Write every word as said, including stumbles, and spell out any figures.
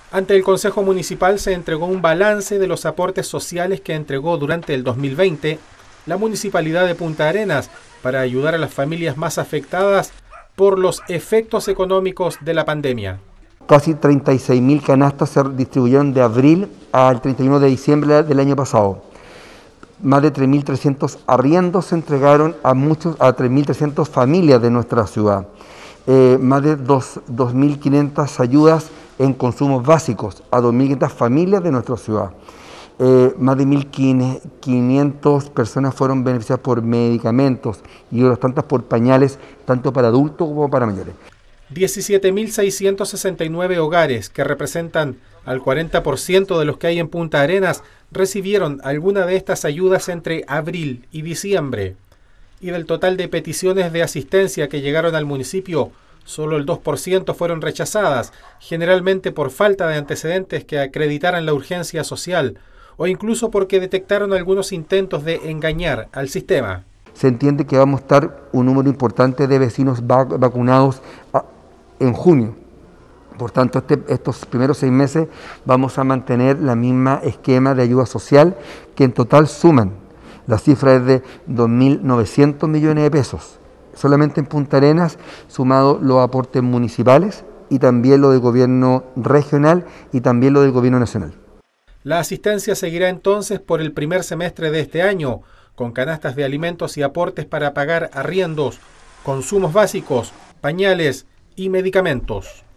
Ante el Consejo Municipal se entregó un balance de los aportes sociales que entregó durante el dos mil veinte la Municipalidad de Punta Arenas para ayudar a las familias más afectadas por los efectos económicos de la pandemia. Casi treinta y seis mil canastas se distribuyeron de abril al treinta y uno de diciembre del año pasado. Más de tres mil trescientos arriendos se entregaron a, muchos, a tres mil trescientas familias de nuestra ciudad. Eh, más de dos mil quinientas ayudas en consumos básicos a dos mil quinientas familias de nuestra ciudad. Eh, más de mil quinientas personas fueron beneficiadas por medicamentos y otras tantas por pañales, tanto para adultos como para mayores. diecisiete mil seiscientos sesenta y nueve hogares, que representan al cuarenta por ciento de los que hay en Punta Arenas, recibieron alguna de estas ayudas entre abril y diciembre. Y del total de peticiones de asistencia que llegaron al municipio, solo el dos por ciento fueron rechazadas, generalmente por falta de antecedentes que acreditaran la urgencia social, o incluso porque detectaron algunos intentos de engañar al sistema. Se entiende que vamos a estar un número importante de vecinos vac vacunados a, en junio. Por tanto, este, estos primeros seis meses vamos a mantener la misma esquema de ayuda social, que en total suman. La cifra es de dos mil novecientos millones de pesos. Solamente en Punta Arenas, sumado los aportes municipales y también lo del gobierno regional y también lo del gobierno nacional. La asistencia seguirá entonces por el primer semestre de este año, con canastas de alimentos y aportes para pagar arriendos, consumos básicos, pañales y medicamentos.